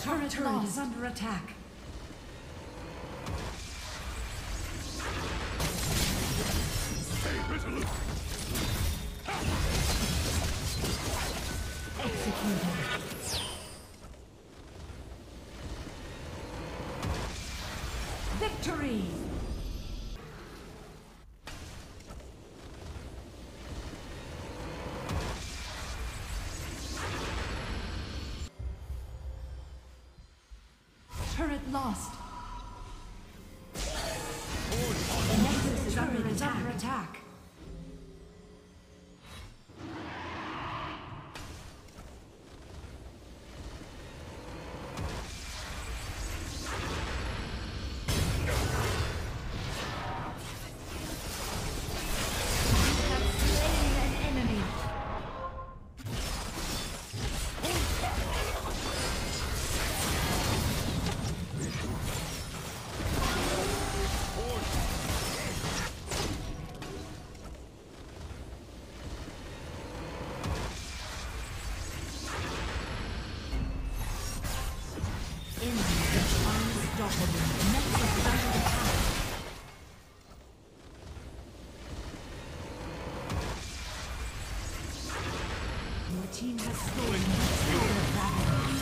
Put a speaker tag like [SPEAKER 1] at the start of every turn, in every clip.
[SPEAKER 1] turret is under attack.
[SPEAKER 2] Stay resolute.
[SPEAKER 1] Executed. Victory! Turret lost. The Nexus is under attack. Your team has stolen the dragon.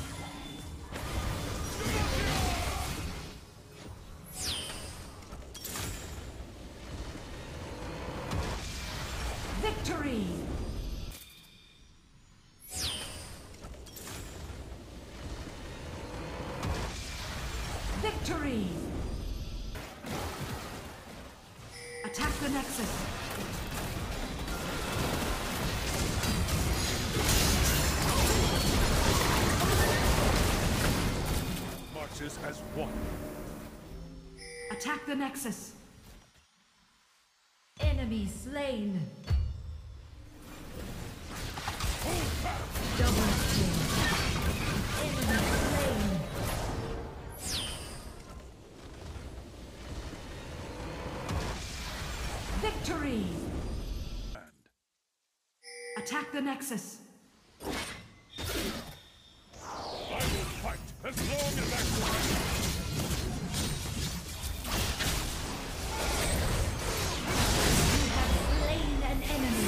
[SPEAKER 1] Victory! Victory! Attack the Nexus.
[SPEAKER 2] Marches as one.
[SPEAKER 1] Attack the Nexus. Enemy slain. Double kill. Enemy slain. Victory! Attack the Nexus.
[SPEAKER 2] I will fight as long as I can.
[SPEAKER 1] You have slain an enemy.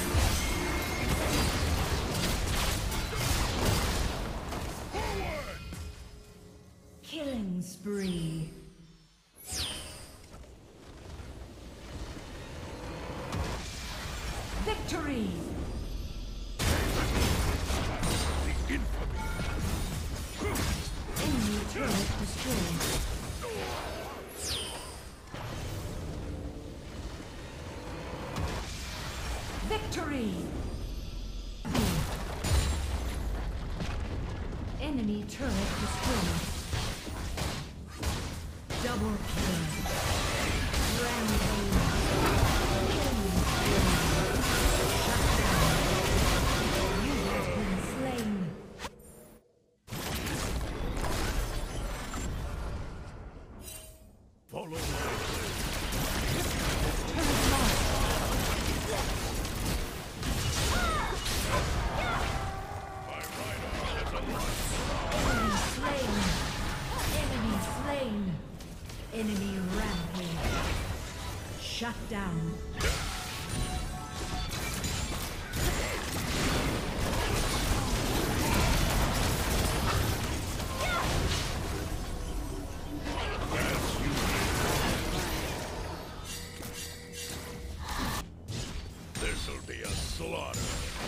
[SPEAKER 2] Forward!
[SPEAKER 1] Killing spree. Victory!
[SPEAKER 2] The infamy.
[SPEAKER 1] Enemy turret destroyed. Victory! Enemy turret destroyed. Double kill. Rampage. Killing spree. Shut down. You have been slain.
[SPEAKER 2] Follow my
[SPEAKER 1] Turret lost.
[SPEAKER 2] My right arm is alive.
[SPEAKER 1] Enemy slain. Enemy slain. Enemy rampage. Shut down.
[SPEAKER 2] This'll be a slaughter.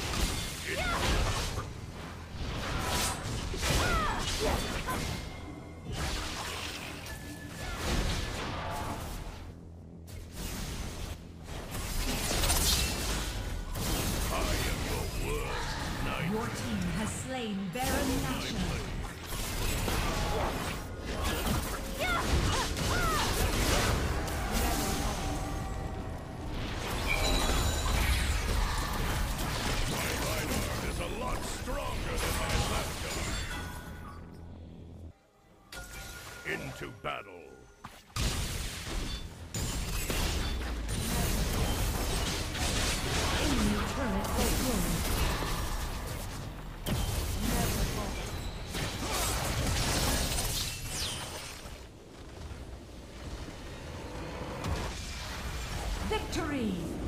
[SPEAKER 1] Your team has slain Baron Nashor.
[SPEAKER 2] Is a lot stronger than my left arm. Into battle.
[SPEAKER 1] Enemy turret destroyed. Victory!